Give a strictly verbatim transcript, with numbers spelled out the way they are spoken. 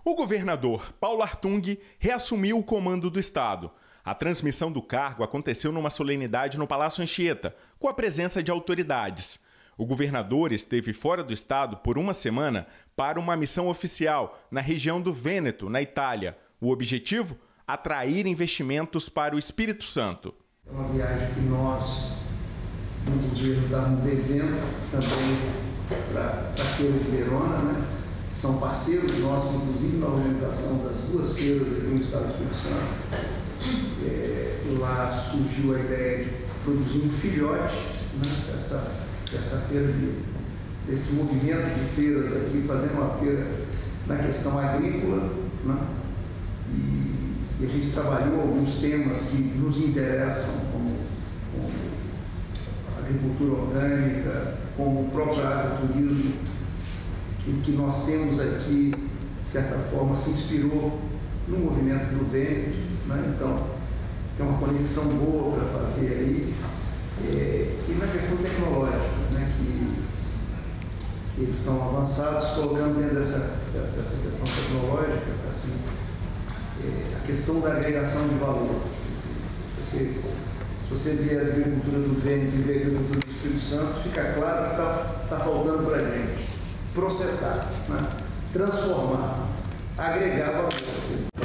O governador Paulo Artung reassumiu o comando do estado. A transmissão do cargo aconteceu numa solenidade no Palácio Anchieta, com a presença de autoridades. O governador esteve fora do estado por uma semana para uma missão oficial na região do Vêneto, na Itália. O objetivo? Atrair investimentos para o Espírito Santo. É uma viagem que nós, no governo, estamos devendo também para a Feira de Verona, né? São parceiros nossos, inclusive, na organização das duas feiras aqui no estado do Espírito Santo. É, e lá surgiu a ideia de produzir um filhote, né? Essa, essa feira, de, desse movimento de feiras aqui, fazendo uma feira na questão agrícola, né? E, e a gente trabalhou alguns temas que nos interessam, como, como agricultura orgânica, como o próprio agroturismo. O que nós temos aqui, de certa forma, se inspirou no movimento do Vêneto, né? Então, tem uma conexão boa para fazer aí. É, e na questão tecnológica, né? que, que eles estão avançados, colocando dentro dessa, dessa questão tecnológica, assim, é, a questão da agregação de valor. Você, se você vê a agricultura do Vêneto e vê a agricultura do Espírito Santo, fica claro que está tá faltando para a gente processar, né? Transformar, agregar valor.